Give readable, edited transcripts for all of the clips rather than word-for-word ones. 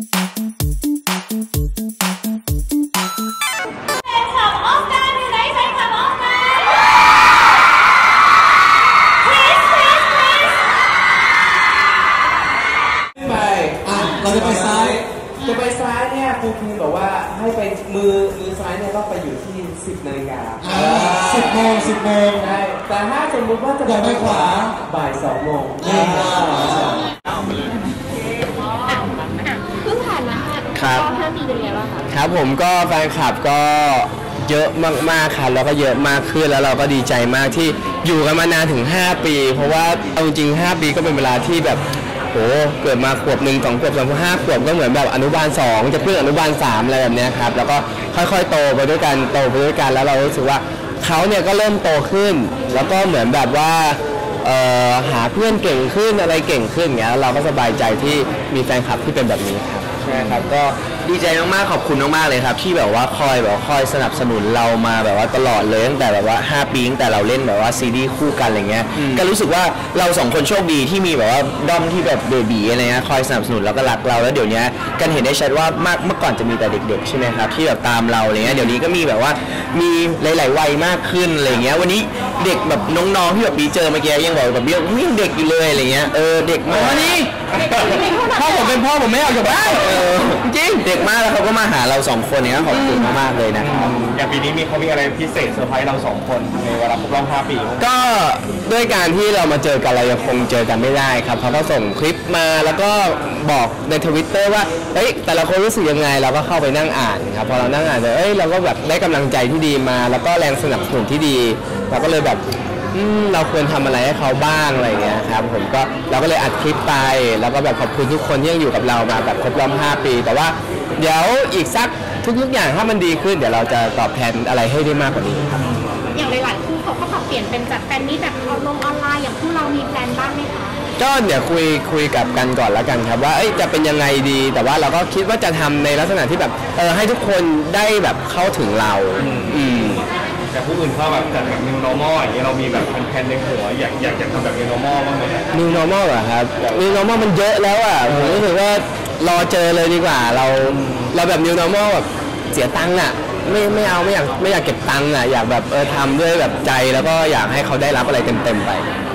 เราจะไปซ้ายเนี่ยครูพีบอกว่าให้ไปมือซ้ายเนี่ยต้องไปอยู่ที่10 นาฬิกา 10 โมงใช่แต่ถ้าสมมติว่าจะไปขวาบ่าย2 โมงเพิ่งผ่านมาครับ5 ปีเป็นไงบ้างคะครับผมก็แฟนคลับก็เยอะมากๆครับแล้วก็เยอะมากขึ้นแล้วเราก็ดีใจมากที่อยู่กันมานานถึง5 ปีเพราะว่าเอาจริง5 ปีก็เป็นเวลาที่แบบโหเกิดมาขวบ 1 2 ขวบ 3 ขวบ 5 ขวบก็เหมือนแบบอนุบาล 2จะขึ้นอนุบาล 3อะไรแบบนี้ครับแล้วก็ค่อยๆโตไปด้วยกันแล้วเรารู้สึกว่าเขาเนี่ยก็เริ่มโตขึ้นแล้วก็เหมือนแบบว่าหาเพื่อนเก่งขึ้นอะไรเก่งขึ้นอย่างเงี้ยเราก็สบายใจที่มีแฟนคลับที่เป็นแบบนี้ครับใช่ครับก็ดีใจมากๆขอบคุณมากๆเลยครับที่แบบว่าคอยสนับสนุนเรามาแบบว่าตลอดเลยตั้งแต่แบบว่า5 ปีตั้งแต่เราเล่นแบบว่าซีรีส์คู่กันอะไรเงี้ยก็รู้สึกว่าเรา2 คนโชคดีที่มีแบบว่าด้อมที่แบบเบบีอะไรเงี้ยคอยสนับสนุนแล้วก็รักเราแล้วเดี๋ยวนี้กันเห็นได้ชัดว่าเมื่อก่อนจะมีแต่เด็กๆใช่ไหมครับที่แบบตามเราอะไรเงี้ยเดี๋ยวนี้ก็มีแบบว่ามีหลายๆวัยมากขึ้นอะไรเงี้ยวันนี้เด็กแบบน้องๆที่แบบบีเจอเมื่อกี้ยังบอกแบบบียังเด็กอยู่เลยอะไรเงี้ยเด็กมากนี่พ่อผมเป็นพ่อผมไม่เอาจากบ้านจริงเด็กมากแล้วเขาก็มาหาเรา2 คนเนี่ยขอบคุณมากๆเลยนะอย่างปีนี้เขามีอะไรพิเศษเซอร์ไพรส์เรา2 คนในเวลาครบรอบ5 ปีก็ด้วยการที่เรามาเจอกันเรายังคงเจอกันไม่ได้ครับเขาก็ส่งคลิปมาแล้วก็บอกใน Twitter ว่าเฮ้ยแต่ละคนรู้สึกยังไงเราก็เข้าไปนั่งอ่านครับพอเรานั่งอ่านเราก็แบบได้กำลังใจที่ดีมาแล้วก็แรงสนับสนุนที่ดีเราก็เลยแบบเราควรทำอะไรให้เขาบ้างอะไรเงี้ยครับผมก็เราก็เลยอัดคลิปไปแล้วก็แบบขอบคุณทุกคนที่ยังอยู่กับเรามาแบบครบรอบ5 ปีแต่ว่าเดี๋ยวอีกสักทุกอย่างถ้ามันดีขึ้นเดี๋ยวเราจะตอบแทนอะไรให้ได้มากกว่านี้ครับอย่างหลายๆคู่เขาก็ปรับเปลี่ยนเป็นจากแฟนนี้แบบเอาลงออนไลน์อย่างคู่เรามีแพลนบ้างไหมคะก็เดี๋ยวคุยกับกันก่อนแล้วกันครับว่าจะเป็นยังไงดีแต่ว่าเราก็คิดว่าจะทำในลักษณะที่แบบให้ทุกคนได้แบบเข้าถึงเราแต่ผู้อื่นเขาแบบจัดแบบ new normal อย่างเงี้ยเรามีแบบแผนในหัวอยากทำแบบ new normal บ้างไหม new normal เหรอครับ new normal มันเยอะแล้วอ่ะผมรู้สึกว่ารอเจอเลยดีกว่าเราแบบ new normal แบบเสียตังค์อ่ะไม่อยากเก็บตังค์อ่ะอยากแบบทำด้วยแบบใจแล้วก็อยากให้เขาได้รับอะไรเต็มไป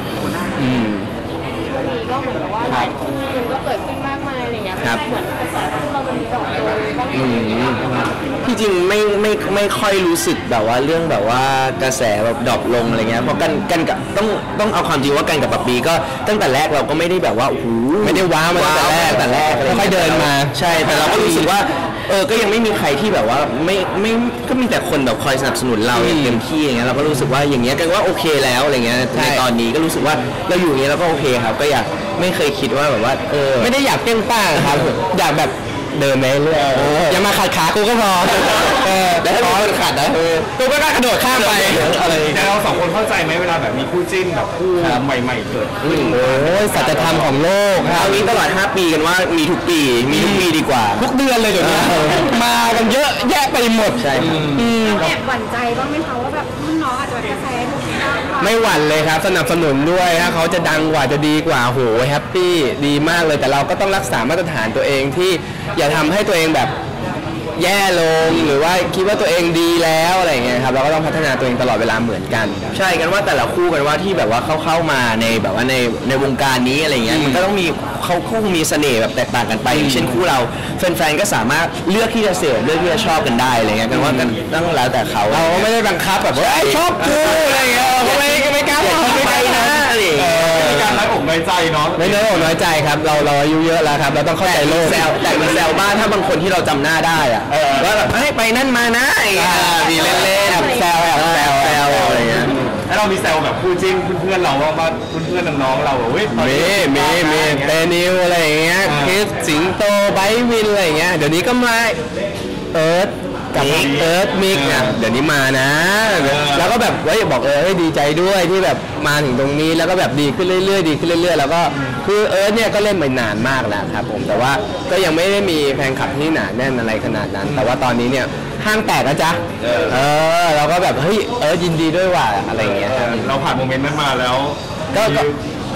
ก็เหมือนกับว่าหลายคู่ก็เกิดขึ้นมากมายอะไรอย่างเงี้ยเหมือนกระแสที่เราเป็นดอกที่จริงไม่ค่อยรู้สึกแบบว่าเรื่องแบบว่ากระแสแบบดรอปลงอะไรเงี้ยเพราะกันกับต้องเอาความจริงว่ากันกับปับปีก็ตั้งแต่แรกเราก็ไม่ได้แบบว่าโอ้โหไม่ได้ว้าวมาตั้งแต่แรกค่อยเดินมาใช่แต่เราก็รู้สึกว่าก็ยังไม่มีใครที่แบบว่าไม่ก็มีแต่คนแบบคอยสนับสนุนเราอย่างเต็มที่อย่างเงี้ยเราก็รู้สึกว่าอย่างเงี้ยกันว่าโอเคแล้วอะไรเงี้ยในตอนนี้ก็รู้สึกว่าเราอยู่อย่างเงี้ยเราก็โอเคครับก็อยากไม่เคยคิดว่าแบบว่าไม่ได้อยากเปี้ยงป้างครับอยากแบบเดินไปเรื่อยอย่ามาขัดขากูก็พอแต่ถ้ามันขัดนะกูก็กระโดดข้ามไปอะไรแต่เรา2 คนเข้าใจไหมเวลาแบบมีคู่จิ้นแบบคู่ใหม่ๆเกิดขึ้นสัจธรรมของโลกครับนี้ตลอด5 ปีกันว่ามีทุกปีดีกว่าทุกเดือนเลยเดี๋ยวนี้มากันเยอะแยะไปหมดใช่แอบหวั่นใจบ้างไหมคะว่าแบบน้องอาจจะกระแสไม่หวั่นเลยครับสนับสนุนด้วยถ้าเขาจะดังกว่าจะดีกว่าโหแฮปปี้ดีมากเลยแต่เราก็ต้องรักษามาตรฐานตัวเองที่อย่าทำให้ตัวเองแบบแย่ลงหรือว่าคิดว่าตัวเองดีแล้วอะไรเงี้ยครับเราก็ต้องพัฒนาตัวเองตลอดเวลาเหมือนกันใช่กันว่าแต่ละคู่กันว่าที่แบบว่าเข้ามาในแบบว่าในวงการนี้อะไรเงี้ยมันก็ต้องมีเขาคงมีเสน่ห์แบบแตกต่างกันไปเช่นคู่เราแฟนๆก็สามารถเลือกที่จะเสพเลือกที่จะชอบกันได้อะไรเงี้ยกันว่ากันต้องแล้วแต่เขาเราไม่ได้บังคับแบบว่าชอบกูอะไรเงี้ยไม่กล้าไม่ไปนะอะไรการน้อยอกน้อยใจเนาะไม่น้อยอกน้อยใจครับเราอายุเยอะแล้วครับเราต้องเข้าใจโลกแต่มันแซวบ้านถ้าบางคนที่เราจำหน้าได้อะว่าแบบให้ไปนั่นมานะมีเล่นแซวอะไรเงี้ยแล้วเรามีแซวแบบคู่จิ้นเพื่อนเราว่าเพื่อนน้องเราเว้ยมีเตนิวอะไรเงี้ยคริสสิงโตไบวินอะไรเงี้ยเดี๋ยวนี้ก็มากับมิกเนี่ยเดี๋ยวนี้มานะแล้วก็แบบบอกดีใจด้วยที่แบบมาถึงตรงนี้แล้วก็แบบดีขึ้นเรื่อยแล้วก็คือเนี่ยก็เล่นไปนานมากแล้วครับผมแต่ว่าก็ยังไม่ได้มีแฟนคลับที่หนาแน่นอะไรขนาดนั้นแต่ว่าตอนนี้เนี่ยห้างแตกนะจ๊ะเราก็แบบยินดีด้วยว่ะอะไรเงี้ยเราผ่านโมเมนต์นั้นมาแล้วก็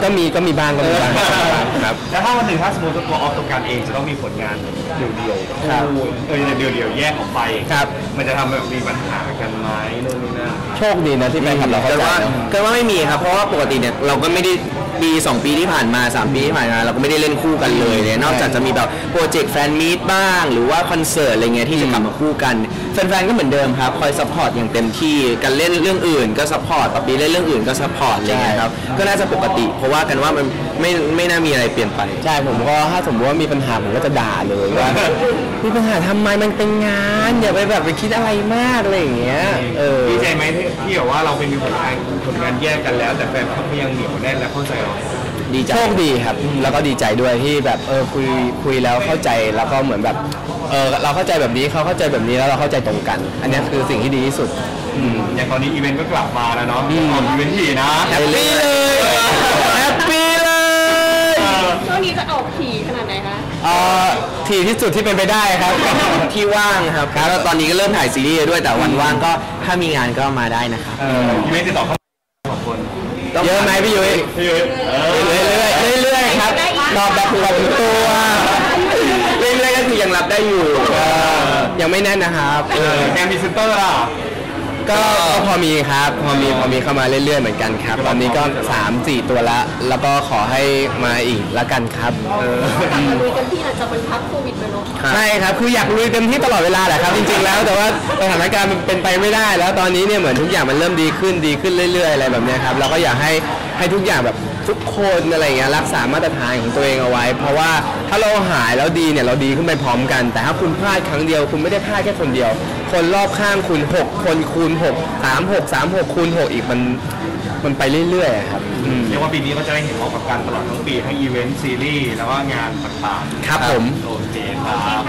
ก็มีบ้างครับแล้วถ้าวันหนึ่งถ้าสมมติตัวออฟตัวการเองจะต้องมีผลงานเดี่ยวๆครับเดี่ยวๆแยกออกไปครับมันจะทำแบบมีปัญหากันไหมนู่นนี่นั่นโชคดีนะที่แฟนคลับเราเข้าใจเนอะเกิดว่าไม่มีครับเพราะว่าปกติเนี่ยเราก็ไม่ได้ปี2 ปีที่ผ่านมา3 ปีที่ผ่านมาเราก็ไม่ได้เล่นคู่กันเลยเนี่ยนอกจากจะมีแบบโปรเจกต์แฟนมีตบ้างหรือว่าคอนเสิร์ตอะไรเงี้ยที่จะกลับมาคู่กันแฟนๆก็เหมือนเดิมครับคอยซัพพอร์ตอย่างเต็มที่กันเล่นเรื่องอื่นก็ซัพพอร์ตปปีเล่นเรื่องอื่นก็ซัพพอร์ตอะไรเงี้ยครับก็น่าจะปกติเพราะว่ากันว่ามันไม่น่ามีอะไรเปลี่ยนไปใช่ผมก็ถ้าสมมติว่ามีปัญหาผมก็จะด่าเลยว่า มีปัญหาทำไมมันเป็นงานอย่าไปแบบไปคิดอะไรมากอะไรอย่างเงี้ยดีใจไหมที่แบบว่าเราเป็นมีผลงานแยกกันแล้ว แต่แฟนเขาก็ยังเหนียวแน่นและเข้าใจเราดีใจโชคดีครับแล้วก็ดีใจด้วยที่แบบคุยแล้วเข้าใจแล้วก็เหมือนแบบเราเข้าใจแบบนี้เขาเข้าใจแบบนี้แล้วเราเข้าใจตรงกัน อันนี้คือสิ่งที่ดีที่สุดอย่างตอนนี้อีเวนต์ก็กลับมาแล้วเนาะอีเวนต์ถี่นะแฮปปี้เลยแฮปปี้เลยช่วงนี้จะออกถี่ขนาดไหนคะถี่ที่สุดที่เป็นไปได้ครับที่ว่างครับแล้วตอนนี้ก็เริ่มถ่ายซีรีส์ด้วยแต่วันว่างก็ถ้ามีงานก็มาได้นะครับอีเวนต์ติดต่อเข้ามา2 คนเยอะไหมพี่ยุ้ยเรื่อยๆครับตอบแบบถ่อมตัวเรื่อยๆก็คือยังรับได้อยู่ยังไม่แน่นนะครับงานพรีเซนเตอร์ล่ะก็พอมีครับพอมีเข้ามาเรื่อยๆเหมือนกันครับตอนนี้ก็ 3-4 ตัวแล้วก็ขอให้มาอีกละกันครับกลับมาลุยกันที่หลังจากมันพักโควิดไปเนาะใช่ครับคืออยากลุยเต็มที่ตลอดเวลาแหละครับจริงๆแล้วแต่ว่าสถานการณ์มันเป็นไปไม่ได้แล้วตอนนี้เนี่ยเหมือนทุกอย่างมันเริ่มดีขึ้นเรื่อยๆอะไรแบบนี้ครับเราก็อยากให้ทุกอย่างแบบทุกคนอะไรเงี้ยรักษามาตรฐานของตัวเองเอาไว้เพราะว่าถ้าเราหายแล้วดีเนี่ยเราดีขึ้นไปพร้อมกันแต่ถ้าคุณพลาดครั้งเดียวคุณไม่ได้พลาดแค่คนเดียวคนรอบข้างคุณ6คนคูณ6 36คูณ6อีกมันไปเรื่อยๆครับเรียกว่าปีนี้ก็จะได้เห็นออกกับการตลอดทั้งปีทั้งอีเวนต์ซีรีส์แล้วก็งานต่างๆครับผมโอเคครับ